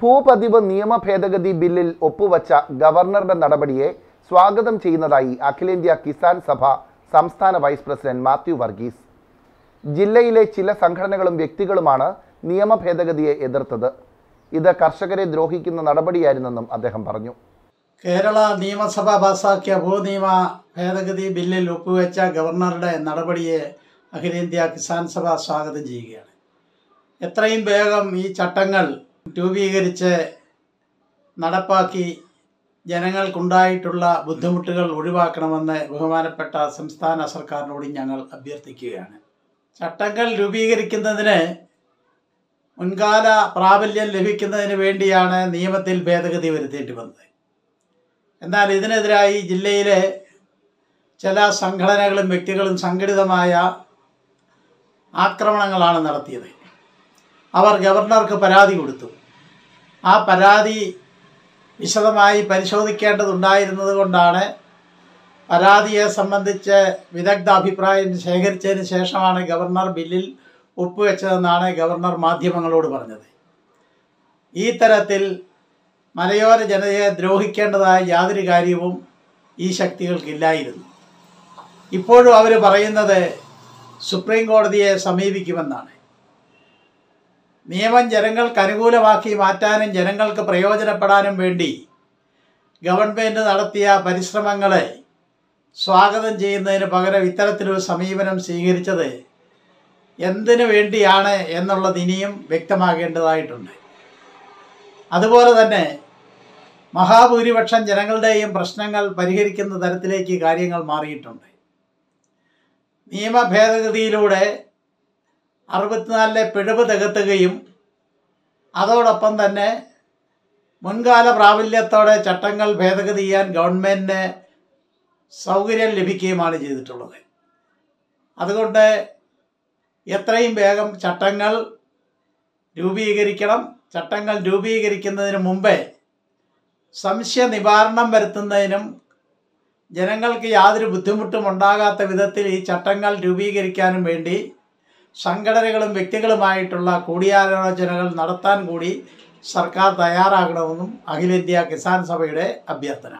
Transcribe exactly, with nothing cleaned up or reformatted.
ഭൂപതിവ് നിയമ ഭേദഗതി ബില്ലിൽ ഒപ്പുവച്ച ഗവർണറുടെ നടപടിയെ സ്വാഗതം ചെയ്യുന്നതായി അഖിലേന്ത്യാ കിസാൻ സഭ സംസ്ഥാന വൈസ് പ്രസിഡന്റ് മാത്യു വർഗീസ്. ജില്ലയിലെ ചില സംഘടനകളും വ്യക്തികളുമാണ് നിയമ ഭേദഗതിയെ എതിർത്തത്. ഇത് കർഷകരെ ദ്രോഹിക്കുന്ന നടപടിയായിരുന്നെന്നും അദ്ദേഹം പറഞ്ഞു. കേരള നിയമസഭ പാസാക്കിയ ഭൂനിയമ ഭേദഗതി ബില്ലിൽ ഒപ്പുവെച്ച ഗവർണറുടെ നടപടിയെ അഖിലേന്ത്യാ കിസാൻ സഭ സ്വാഗതം ചെയ്യുകയാണ്. എത്രയും വേഗം ഈ ചട്ടങ്ങൾ രൂപീകരിച്ച് നടപ്പാക്കി ജനങ്ങൾക്കുണ്ടായിട്ടുള്ള ബുദ്ധിമുട്ടുകൾ ഒഴിവാക്കണമെന്ന് ബഹുമാനപ്പെട്ട സംസ്ഥാന സർക്കാരിനോട് ഞങ്ങൾ അഭ്യർത്ഥിക്കുകയാണ്. ചട്ടങ്ങൾ രൂപീകരിക്കുന്നതിന് മുൻകാല പ്രാബല്യം ലഭിക്കുന്നതിന് വേണ്ടിയാണ് നിയമത്തിൽ ഭേദഗതി വരുത്തേണ്ടി വന്നത്. എന്നാൽ ഇതിനെതിരായി ജില്ലയിലെ ചില സംഘടനകളും വ്യക്തികളും സംഘടിതമായ ആക്രമണങ്ങളാണ് നടത്തിയത്. അവർ ഗവർണർക്ക് പരാതി കൊടുത്തു. ആ പരാതി വിശദമായി പരിശോധിക്കേണ്ടതുണ്ടായിരുന്നത് കൊണ്ടാണ് പരാതിയെ സംബന്ധിച്ച് വിദഗ്ധ അഭിപ്രായം ശേഖരിച്ചതിന് ശേഷമാണ് ഗവർണർ ബില്ലിൽ ഒപ്പുവെച്ചതെന്നാണ് ഗവർണർ മാധ്യമങ്ങളോട് പറഞ്ഞത്. ഈ തരത്തിൽ മലയോര ജനതയെ ദ്രോഹിക്കേണ്ടതായ യാതൊരു കാര്യവും ഈ ശക്തികൾക്കില്ലായിരുന്നു. ഇപ്പോഴും അവർ പറയുന്നത് സുപ്രീം കോടതിയെ സമീപിക്കുമെന്നാണ്. നിയമം ജനങ്ങൾക്ക് അനുകൂലമാക്കി മാറ്റാനും ജനങ്ങൾക്ക് പ്രയോജനപ്പെടാനും വേണ്ടി ഗവൺമെൻറ് നടത്തിയ പരിശ്രമങ്ങളെ സ്വാഗതം ചെയ്യുന്നതിന് പകരം ഇത്തരത്തിലൊരു സമീപനം സ്വീകരിച്ചത് എന്തിനു വേണ്ടിയാണ് എന്നുള്ളത് ഇനിയും വ്യക്തമാകേണ്ടതായിട്ടുണ്ട്. അതുപോലെ തന്നെ മഹാഭൂരിപക്ഷം ജനങ്ങളുടെയും പ്രശ്നങ്ങൾ പരിഹരിക്കുന്ന തരത്തിലേക്ക് കാര്യങ്ങൾ മാറിയിട്ടുണ്ട്. നിയമ ഭേദഗതിയിലൂടെ അറുപത്തിനാലിലെ പിഴവ് തികത്തുകയും അതോടൊപ്പം തന്നെ മുൻകാല പ്രാബല്യത്തോടെ ചട്ടങ്ങൾ ഭേദഗതി ചെയ്യാൻ ഗവൺമെൻറ്റിന് സൗകര്യം ലഭിക്കുകയുമാണ് ചെയ്തിട്ടുള്ളത്. അതുകൊണ്ട് എത്രയും വേഗം ചട്ടങ്ങൾ രൂപീകരിക്കണം. ചട്ടങ്ങൾ രൂപീകരിക്കുന്നതിന് മുമ്പേ സംശയ നിവാരണം വരുത്തുന്നതിനും ജനങ്ങൾക്ക് യാതൊരു ബുദ്ധിമുട്ടും ഉണ്ടാകാത്ത വിധത്തിൽ ഈ ചട്ടങ്ങൾ രൂപീകരിക്കാനും വേണ്ടി സംഘടനകളും വ്യക്തികളുമായിട്ടുള്ള കൂടിയാലോചനകൾ നടത്താൻ കൂടി സർക്കാർ തയ്യാറാകണമെന്നും അഖിലേന്ത്യാ കിസാൻ സഭയുടെ അഭ്യർത്ഥന.